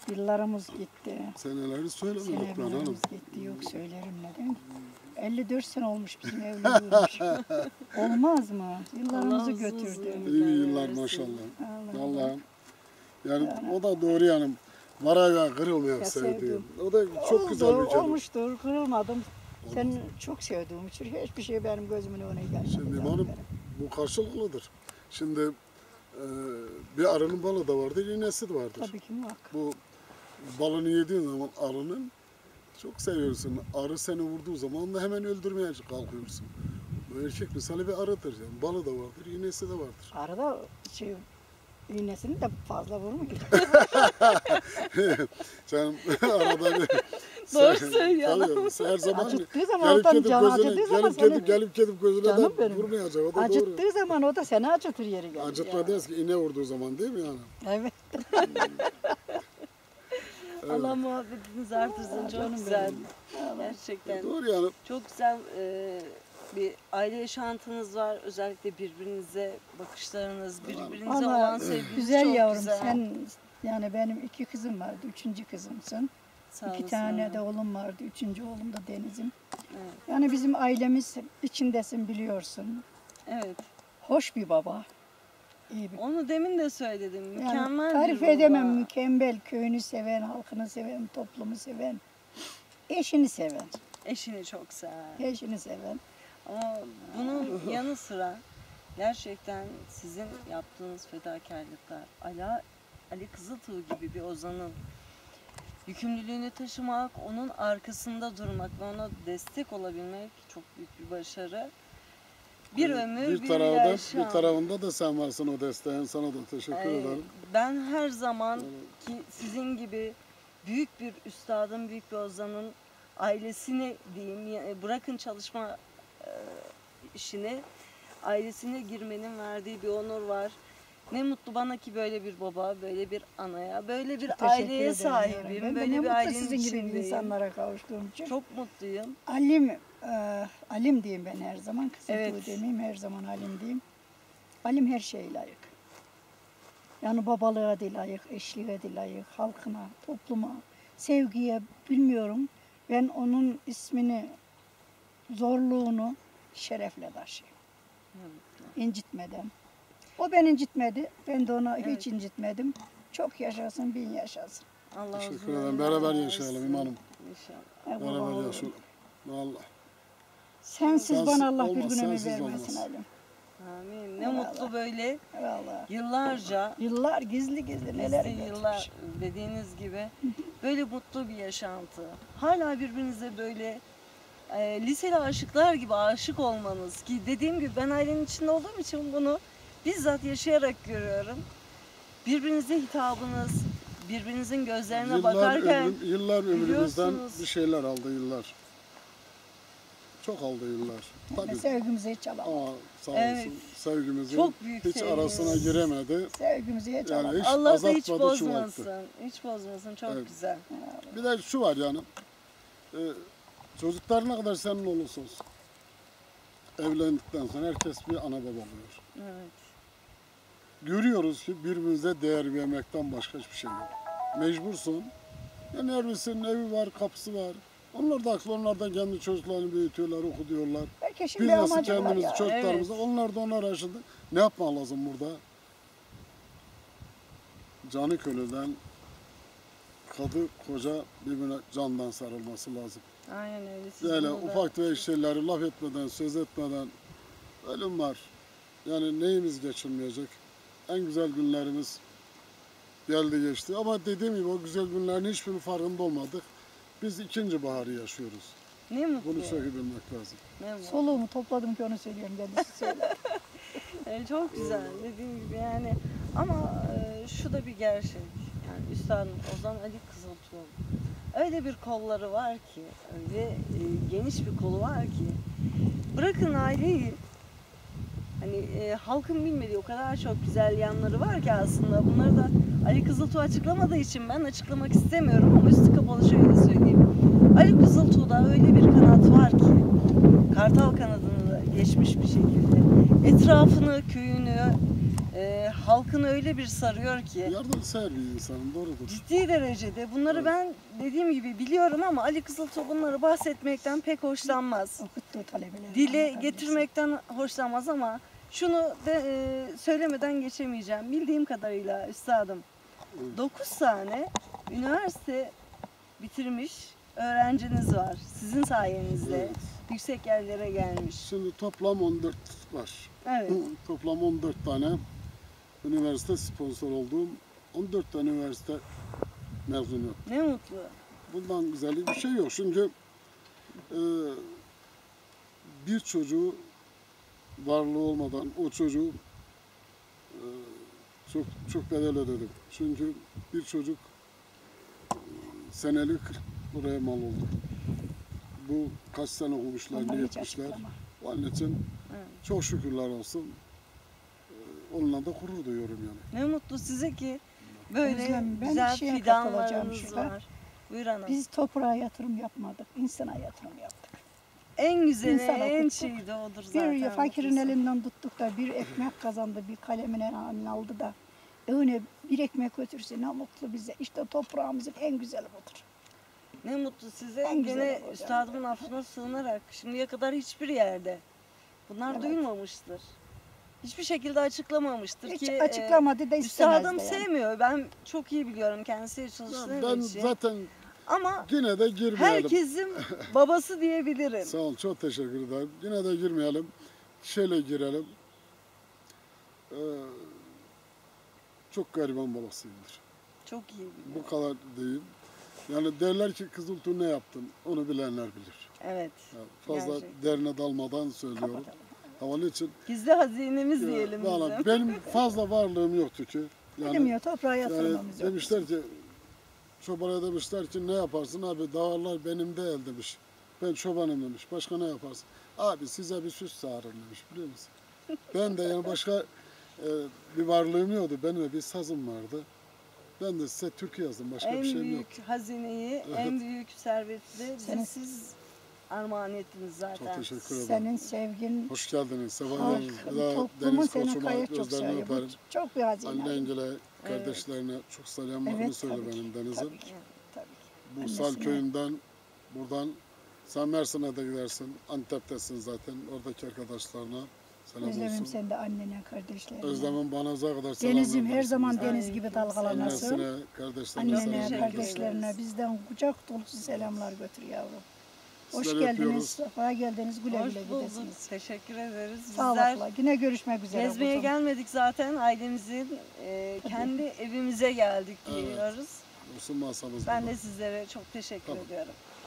Yıllarımız gitti. Seneleri söyleme Okran Hanım. Senelerimiz gitti. Yok söylerim neden? 54 sene olmuş bizim evliliğimiz. Olmaz mı? Yıllarımızı götürdü. İyi yıllar maşallah. Allah. Allah'ım. Yani o da doğru yani. Varaya kırılmayan sevdiğim. O da çok güzel bir canım. Olmuştur, kırılmadım. Sen çok sevdiğim için hiçbir şey benim gözümün önüne gelmedi. Şimdi hanım bu karşılıklıdır. Şimdi bir arının balı da vardır, iğnesi de vardır. Tabii ki muhakkak. Bu balını yediğin zaman arının çok seviyorsun. Arı seni vurduğu zaman da hemen öldürmeye kalkıyorsun. Bu erkek misali bir arıdır yani. Balı da vardır, iğnesi de vardır. Arada iğnesini de fazla vurmuyor. Sen arada bir... Doğru söylüyor. Her zaman Acıttığı zaman oradan canı acıttığı zaman seni... gelip gözüne Canım de benim. vurmayacak. O da Acıttığı doğru. zaman o da seni acıtır yeri gelir. Acıtma deriz ki iğne vurduğu zaman değil mi yani? Evet. Allah muhabbetinizi artırsın. Çok güzel. Gerçekten. Doğru yani. Çok güzel bir aile yaşantınız var. Özellikle birbirinize bakışlarınız, birbirinize olan Ama sevginiz güzel çok yavrum güzel. sen yani benim 2 kızım vardı. 3. kızımsın. Sağ 2 olasın. tane de oğlum vardı. 3. oğlum da Deniz'im. Evet. Yani bizim ailemiz içindesin biliyorsun. Evet. Hoş bir baba. İyi bir Onu demin de söyledim. Mükemmel yani tarif bir edemem. baba. Mükemmel. Köyünü seven, halkını seven, toplumu seven. Eşini seven. Eşini çok sever. Eşini seven. Ama bunun yanı sıra gerçekten sizin yaptığınız fedakarlıklar, Ali Kızıltuğ gibi bir ozanın yükümlülüğünü taşımak, onun arkasında durmak ve ona destek olabilmek çok büyük bir başarı. Bir ömür, bir yaşam. Bir tarafında da sen varsın o desteğin. Sana da teşekkür ederim. Ben her zaman ki sizin gibi büyük bir üstadın, büyük bir ozanın ailesini diyeyim, bırakın çalışma işini, ailesine girmenin verdiği bir onur var. Ne mutlu bana ki böyle bir baba, böyle bir anaya, böyle bir aileye sahibim. Ben Böyle ne bir mutlu ailenin sizin gibi içindeyim. insanlara kavuştuğum için. Çok mutluyum. Alim diyeyim ben her zaman. Kızıltuğ Evet. demeyeyim, her zaman alim diyeyim. Alim her şeye layık. Yani babalığa da layık, eşliğe de layık, halkına, topluma, sevgiye bilmiyorum. Ben onun ismini, zorluğunu şerefle taşıyorum. İncitmeden. O beni incitmedi, ben de ona hiç incitmedim. Çok yaşasın, 1000 yaşasın. Allah Teşekkür uzun ederim. ömür Beraber versin. yaşayalım imanım. İnşallah. Beraber yaşayalım. Vallahi. Sensiz bana Allah bir olmaz, gün ömür sensiz vermesin olmaz. Alim. Amin. Ne Vallahi. mutlu böyle Vallahi. yıllarca, Yıllar gizli neler gizli götürmüş. yıllar dediğiniz gibi böyle mutlu bir yaşantı. Hala birbirinize böyle liseli aşıklar gibi aşık olmanız ki dediğim gibi ben ailenin içinde olduğum için bunu bizzat yaşayarak görüyorum. Birbirinize hitabınız, birbirinizin gözlerine bakarken Yıllar ömrümüzden biliyorsunuz. bir şeyler aldı yıllar. Çok aldı yıllar. Tabii. Sevgimizi hiç alamam. Ama sağ Evet. olsun sevgimizin Çok büyük hiç sevginiz. arasına giremedi. Sevgimizi hiç Yani alamam. hiç Allah da hiç azaltmadı, çoğalttı. bozmasın. Hiç bozmasın. Çok Evet. güzel. Bir de şu var yani. Çocuklar ne kadar senin olursa olsun. Evlendikten sonra herkes bir ana baba oluyor. Evet. Görüyoruz ki birbirimize değer vermekten başka hiçbir şey yok. Mecbursun. Yani her birisinin evi var, kapısı var. Onlar da haklı, onlar da kendi çocuklarını büyütüyorlar, okutuyorlar. Herkesin Biz bir nasıl amacı var kendimizi, ya. çocuklarımızı, onlar da onlar arasında ne yapmak lazım burada? Canı gönülden kadı koca birbirine candan sarılması lazım. Aynen öyle. Siz Böyle bunu da- ufak tefek şeyleri laf etmeden, söz etmeden ölüm var. Yani neyimiz geçilmeyecek? En güzel günlerimiz geldi geçti. Ama dediğim gibi o güzel günlerin hiçbirinin farkında olmadık. Biz ikinci baharı yaşıyoruz. Ne mutlu. Bunu sökebilmek lazım. Ne mutlu. Soluğumu topladım ki onu söylüyorum. Kendisi söyler. Çok güzel dediğim gibi yani ama şu da bir gerçek yani Üstadım Ozan Ali Kızıltuğ öyle bir kolları var ki öyle geniş bir kolu var ki bırakın aileyi hani halkın bilmediği o kadar çok güzel yanları var ki aslında bunları da Ali Kızıltuğ açıklamadığı için ben açıklamak istemiyorum ama üstü kapalı şöyle söyleyeyim. Ali Kızıltuğ'da öyle bir kanat var ki kartal kanadını da geçmiş bir şekilde etrafını, köyünü, halkını öyle bir sarıyor ki. Yardımsever bir insanım, doğrudur. Ciddi derecede. Bunları Evet. ben dediğim gibi biliyorum ama Ali Kızıltuğ bunları bahsetmekten pek hoşlanmaz. Okuttuğu talebeleri Dile anlatabilirsin. getirmekten hoşlanmaz ama şunu de, söylemeden geçemeyeceğim. Bildiğim kadarıyla üstadım Evet. 9 tane üniversite bitirmiş öğrenciniz var. Sizin sayenizde Evet. yüksek yerlere gelmiş. Şimdi toplam 14 var. Evet. Toplam 14 tane üniversite sponsor olduğum 14 tane üniversite mezunu yok. Ne mutlu. Bundan güzel bir şey yok. Çünkü bir çocuğu varlığı olmadan o çocuğu çok bedel ödedim. Çünkü bir çocuk senelik 40 liraya mal oldu. Bu kaç sene okumuşlar, Onları ne hiç etmişler. açıklama. Onun için Evet. çok şükürler olsun. Onunla da gurur duyuyorum yani. Ne mutlu size ki böyle Özlem, ben güzel şeye katılacağım fidanlarınız şurada. var. Buyur hanım. Biz toprağa yatırım yapmadık, insana yatırım yaptık. En güzeli, insana en okuttuk. şeyi de odur zaten. Bir fakirin mutlusu. elinden tuttuk da bir ekmek kazandı, bir kalemine aldı da öyle bir ekmek götürse ne mutlu bize. İşte toprağımızın en güzeli budur. Ne mutlu size. En güzeli Gene hocam. üstadımın affına sığınarak şimdiye kadar hiçbir yerde bunlar Evet. duyulmamıştır. Hiçbir şekilde açıklamamıştır Hiç ki açıklamadı da istemez üstadım de yani. sevmiyor. Ben çok iyi biliyorum kendisiyle çalıştığım Ben için. zaten Ama yine de girmeyelim. herkesin babası diyebilirim. Sağ ol, çok teşekkür ederim. Yine de girmeyelim. Şöyle girelim. Çok gariban babasıyımdır. Çok iyi biliyor. Bu kadar değil. Yani derler ki Kızıltuğ ne yaptın? Onu bilenler bilir. Evet. Yani fazla Gerçekten. derine dalmadan söylüyorum. Kapatalım. Ama için Gizli hazinemiz diyelim bizim. benim fazla varlığım yoktu ki. Bilmiyor, toprağa Yani yatırmamız yok. demişler ki çobana demişler ki ne yaparsın abi, dağlar benim değil demiş. Ben çobanım demiş. Başka ne yaparsın? Abi size bir süs sağarım demiş, biliyor musun? Ben de yani başka bir varlığım yoktu. Benim de bir sazım vardı. Ben de size türkü yazdım. Başka En bir şeyim yok. büyük hazineyi, en büyük serveti de bize siz armağan ettiniz zaten. Çok teşekkür ederim. Senin sevgin, Hoş geldiniz. Sefa halk, geldiniz. Bir daha toplumun Deniz senin Koçuma kayıt çok gözlerini seviyor. Bu öperim. çok bir hazine. Anne Engel'e, kardeşlerine çok selamlarını Evet, söyle tabii benim ki, Deniz'in. tabii ki, tabii ki. Bu Annesine. Sal köyünden buradan sen Mersin'e de gidersin. Antep'tesin zaten. Oradaki arkadaşlarına selam Özlemim olsun. sen de annene, kardeşlerine. Özlem'in bana kadar selam Denizim her göndersin zaman bizden. deniz gibi dalgalanasın. Annesine, kardeşlerine Annene, selam teşekkür göndersin. kardeşlerine bizden kucak dolusu selamlar götür yavrum. Hoş Sizleri geldiniz, öpüyoruz. sefa geldiniz, güle Hoş güle bulduk. gidesiniz. Teşekkür ederiz. Sağlıkla. Bizler Yine görüşmek üzere. gezmeye kuzum. gelmedik zaten. Ailemizin kendi evimize geldik Evet. diyoruz. Olsun masamız Ben burada. de sizlere çok teşekkür Tamam. ediyorum.